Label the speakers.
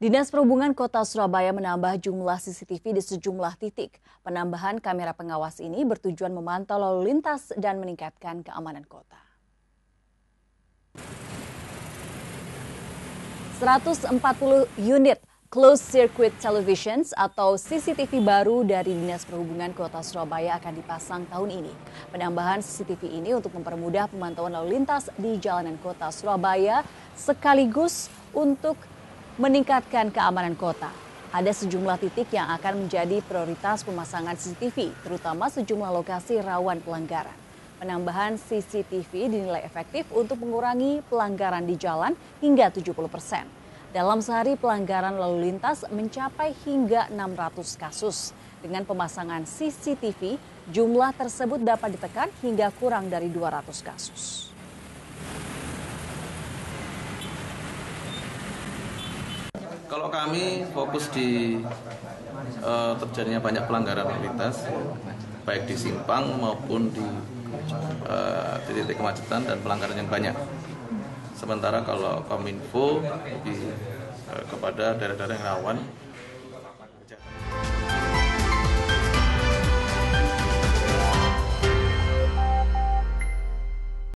Speaker 1: Dinas Perhubungan Kota Surabaya menambah jumlah CCTV di sejumlah titik. Penambahan kamera pengawas ini bertujuan memantau lalu lintas dan meningkatkan keamanan kota. 140 unit closed circuit televisions atau CCTV baru dari Dinas Perhubungan Kota Surabaya akan dipasang tahun ini. Penambahan CCTV ini untuk mempermudah pemantauan lalu lintas di jalanan Kota Surabaya sekaligus untuk meningkatkan keamanan kota. Ada sejumlah titik yang akan menjadi prioritas pemasangan CCTV, terutama sejumlah lokasi rawan pelanggaran. Penambahan CCTV dinilai efektif untuk mengurangi pelanggaran di jalan hingga 70%. Dalam sehari pelanggaran lalu lintas mencapai hingga 600 kasus. Dengan pemasangan CCTV, jumlah tersebut dapat ditekan hingga kurang dari 200 kasus.
Speaker 2: Kalau kami fokus di terjadinya banyak pelanggaran lalu lintas, baik di simpang maupun di titik kemacetan dan pelanggaran yang banyak. Sementara kalau Kominfo kepada daerah-daerah yang rawan